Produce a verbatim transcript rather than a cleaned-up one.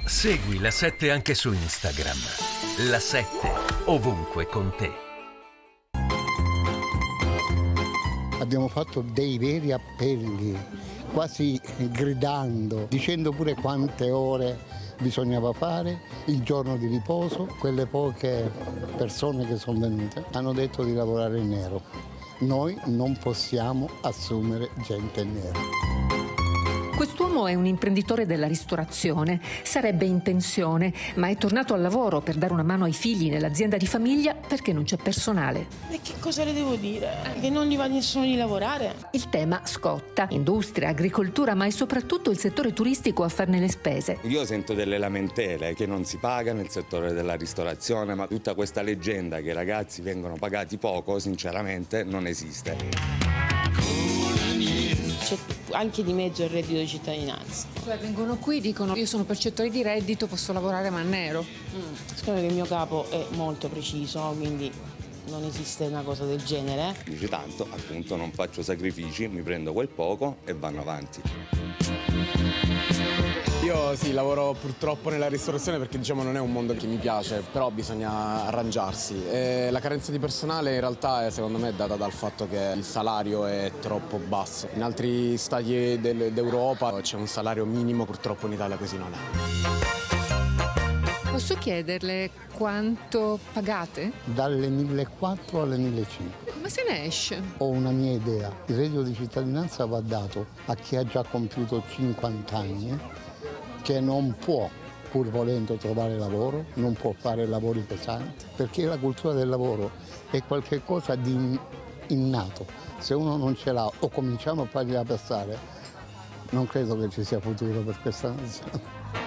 Segui La sette anche su Instagram. La sette, ovunque con te. Abbiamo fatto dei veri appelli, quasi gridando, dicendo pure quante ore bisognava fare, il giorno di riposo. Quelle poche persone che sono venute hanno detto di lavorare in nero. Noi non possiamo assumere gente in nero. Quest'uomo è un imprenditore della ristorazione, sarebbe in pensione, ma è tornato al lavoro per dare una mano ai figli nell'azienda di famiglia perché non c'è personale. E che cosa le devo dire? Che non gli va nessuno di lavorare? Il tema scotta. Industria, agricoltura, ma è soprattutto il settore turistico a farne le spese. Io sento delle lamentele che non si paga nel settore della ristorazione, ma tutta questa leggenda che i ragazzi vengono pagati poco, sinceramente, non esiste. C'è anche di mezzo il reddito di cittadinanza. Cioè vengono qui, dicono io sono percettore di reddito, posso lavorare ma nero. Mm. Secondo me che il mio capo è molto preciso, quindi non esiste una cosa del genere. Dice tanto, appunto, non faccio sacrifici, mi prendo quel poco e vanno avanti. Io sì, lavoro purtroppo nella ristorazione perché diciamo non è un mondo che mi piace, però bisogna arrangiarsi. E la carenza di personale in realtà è, secondo me, data dal fatto che il salario è troppo basso. In altri stati del, d'Europa c'è un salario minimo, purtroppo in Italia così non è. Posso chiederle quanto pagate? Dalle millequattrocento alle millecinquecento. Come se ne esce? Ho una mia idea. Il reddito di cittadinanza va dato a chi ha già compiuto cinquanta anni, che non può, pur volendo trovare lavoro, non può fare lavori pesanti, perché la cultura del lavoro è qualcosa di innato. Se uno non ce l'ha o cominciamo a fargliela passare, non credo che ci sia futuro per questa nazione.